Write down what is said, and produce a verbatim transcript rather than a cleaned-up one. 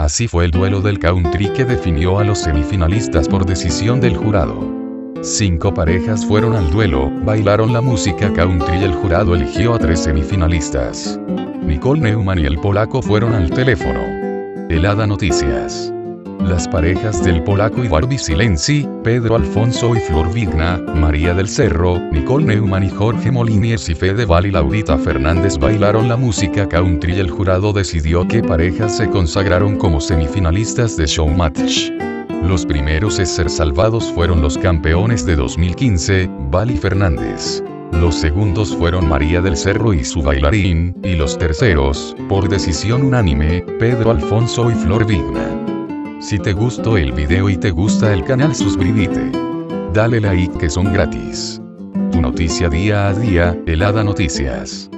Así fue el duelo del country que definió a los semifinalistas por decisión del jurado. Cinco parejas fueron al duelo, bailaron la música country y el jurado eligió a tres semifinalistas. Nicole Neumann y el polaco fueron al teléfono. Helada Noticias. Las parejas del polaco y Barbie Silenzi, Pedro Alfonso y Flor Vigna, María del Cerro, Nicole Neumann y Jorge Moliniers y Fedeval y Laurita Fernández bailaron la música country y el jurado decidió qué parejas se consagraron como semifinalistas de Showmatch. Los primeros en ser salvados fueron los campeones de dos mil quince, Val y Fernández. Los segundos fueron María del Cerro y su bailarín, y los terceros, por decisión unánime, Pedro Alfonso y Flor Vigna. Si te gustó el video y te gusta el canal, suscríbete. Dale like que son gratis. Tu noticia día a día, Helada Noticias.